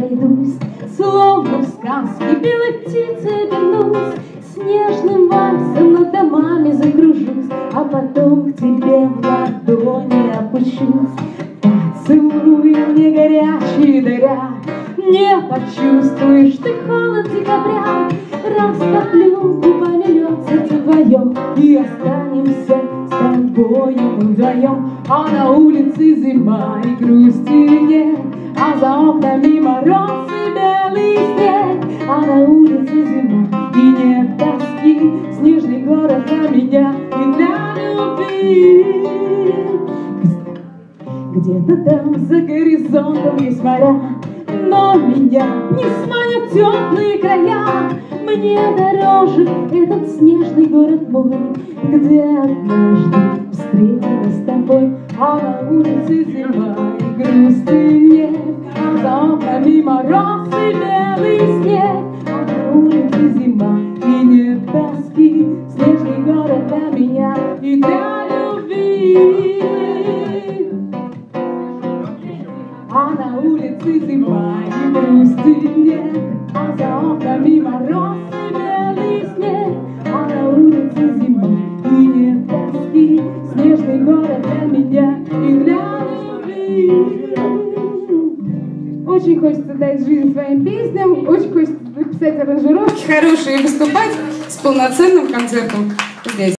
пройдусь, словно в сказке белой птицей вернусь, снежным вальсом над домами закружусь, а потом к тебе в ладони опущусь. Поцелуй мне горячий даря, не почувствуешь ты холод декабря. Растоплю губами лед сердце вдвоем, и останемся с тобою вдвоем. А на улице зима и грусти нет, а за окнами мороз и белый снег. А на улице зима и нет тоски, снежный город для меня и для любви. Где-то там за горизонтом есть моря, но меня не сманят теплые края. Мне дороже этот снежный город мой, где однажды встретилась с тобой. А на улице зима и грусти нет, а за окнами мороз и белый снег. А на улице зима и нет тоски, снежный город для меня и для любви. А на улице зима и грусти нет, а за окнами мороз и белый снег. А на улице зима и нет тоски, снежный город для меня и для любви. Очень хочется дать жизнь своим песням, очень хочется написать аранжировки хорошие и выступать с полноценным концертом здесь.